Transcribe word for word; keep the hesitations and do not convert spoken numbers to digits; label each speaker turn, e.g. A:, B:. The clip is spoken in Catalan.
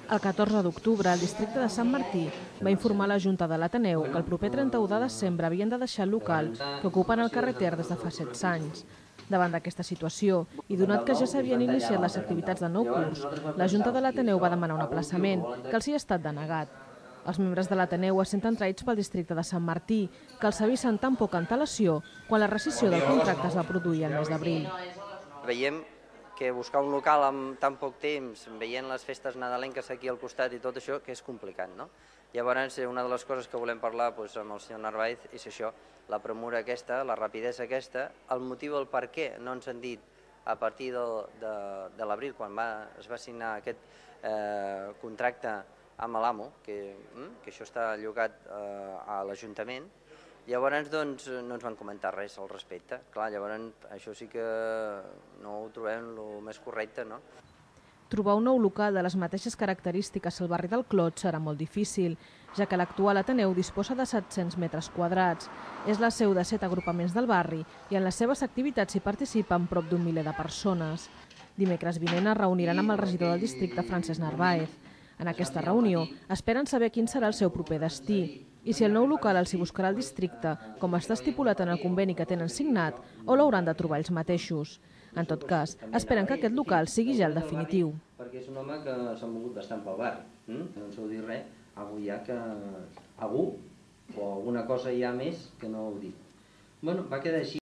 A: El catorze d'octubre, el districte de Sant Martí va informar a la Junta de l'Ateneu que el proper trenta-u de desembre havien de deixar el local que ocupen el carrer Ter des de fa setze anys. Davant d'aquesta situació, i donat que ja s'havien iniciat les activitats del nou curs, la Junta de l'Ateneu va demanar un aplaçament, que els hi ha estat denegat. Els membres de l'Ateneu es senten traïts pel districte de Sant Martí, que els avisen tan poca antelació quan la rescissió del contracte es va produir el mes d'abril.
B: Veiem que buscar un local amb tan poc temps, veient les festes nadalenques aquí al costat i tot això, que és complicat, no? Llavors, una de les coses que volem parlar doncs, amb el senyor Narváez és això, la premura aquesta, la rapidesa aquesta, el motiu, el per què no ens han dit a partir de, de, de l'abril, quan va, es va signar aquest eh, contracte amb l'Amo, que, que això està llogat eh, a l'Ajuntament. Llavors doncs, no ens van comentar res al respecte. Clar, llavors això sí que no ho trobem el més correcte, no?
A: Trobar un nou local de les mateixes característiques al barri del Clot serà molt difícil, ja que l'actual Ateneu disposa de set-cents metres quadrats. És la seu de set agrupaments del barri i en les seves activitats hi participen prop d'un miler de persones. Dimecres vinent es reuniran amb el regidor del districte, Francesc Narváez. En aquesta reunió esperen saber quin serà el seu proper destí i si el nou local els hi buscarà el districte, com està estipulat en el conveni que tenen signat, o l'hauran de trobar ells mateixos. En tot cas, esperen que aquest local sigui ja el definitiu.
B: Perquè és un home que s'ha mogut bastant pel barri, no ens heu dit res, algú hi ha que... algú o alguna cosa hi ha més que no heu dit. Bueno, va quedar així.